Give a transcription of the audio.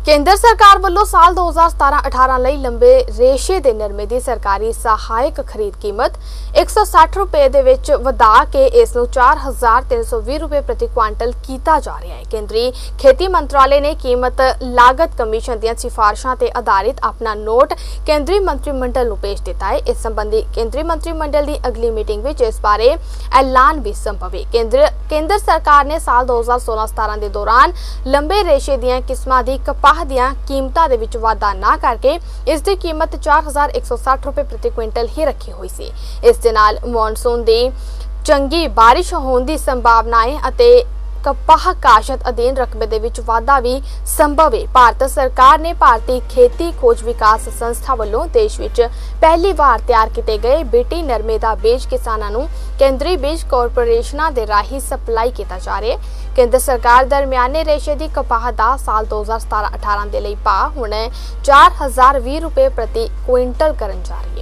केंद्र सरकार वालों साल 2017-18 ਲਈ ਲੰਬੇ ਰੇਸ਼ੇ ਦੇ ਨਰਮੇ ਦੀ ਸਰਕਾਰੀ ਸਹਾਇਕ ਖਰੀਦ ਕੀਮਤ 160 ਰੁਪਏ ਦੇ ਵਿੱਚ ਵਧਾ ਕੇ ਇਸ ਨੂੰ 4320 ਰੁਪਏ ਪ੍ਰਤੀ ਕੁਆਂਟਲ ਕੀਤਾ ਜਾ ਰਿਹਾ ਹੈ। ਕੇਂਦਰੀ ਖੇਤੀ ਮੰਤਰਾਲੇ ਨੇ ਕੀਮਤ ਲਾਗਤ ਕਮਿਸ਼ਨ ਦੀਆਂ ਸਿਫਾਰਿਸ਼ਾਂ ਤੇ ਆਧਾਰਿਤ ਆਪਣਾ ਨੋਟ ਕੇਂਦਰੀ ਮੰਤਰੀ ਮੰਡਲ ਨੂੰ ਭੇਜ ਦਿੱਤਾ ਹੈ। ਇਸ ਸੰਬੰਧੀ ਕੇਂਦਰੀ ਮੰਤਰੀ ਮੰਡਲ ਦੀ ਅਗਲੀ ਮੀਟਿੰਗ ਵਿੱਚ ਇਸ ਬਾਰੇ ਐਲਾਨ ਵੀ ਸੰਭਵ ਹੈ। ਕੇਂਦਰ ਸਰਕਾਰ ਨੇ ਸਾਲ 2016-17 ਦੇ ਦੌਰਾਨ ਲੰਬੇ ਰੇਸ਼ੇ ਦੀਆਂ ਕਿਸਮਾਂ ਦੀ ਦੀਆਂ ਕੀਮਤਾਂ ਦੇ ਵਿੱਚ ਵਾਧਾ ਨਾ ਕਰਕੇ ਇਸ ਦੀ ਕੀਮਤ 4160 ਰੁਪਏ ਪ੍ਰਤੀ ਕੁਇੰਟਲ ਹੀ ਰੱਖੀ ਹੋਈ ਸੀ। ਇਸ ਦੇ ਨਾਲ ਮੌਨਸੂਨ ਦੀ ਚੰਗੀ ਬਾਰਿਸ਼ ਹੋਣ ਦੀ ਸੰਭਾਵਨਾ ਹੈ ਅਤੇ कपाह काशत अधीन रकबे दे विच वाधा भी संभव है। भारत सरकार ने भारतीय खेती खोज विकास संस्था वालों देश विच पहली बार तैयार किए गए बीटी नरमे दा बीज किसानां नूं केंद्रीय बीज कॉरपोरेशनां दे राही सप्लाई किया जा रहा है। केंद्र सरकार दरमियाने रेशे दी कपाह दा साल 2017-18 दे लई भाव हुण 4020 रुपए प्रति क्विंटल करन जा रही है।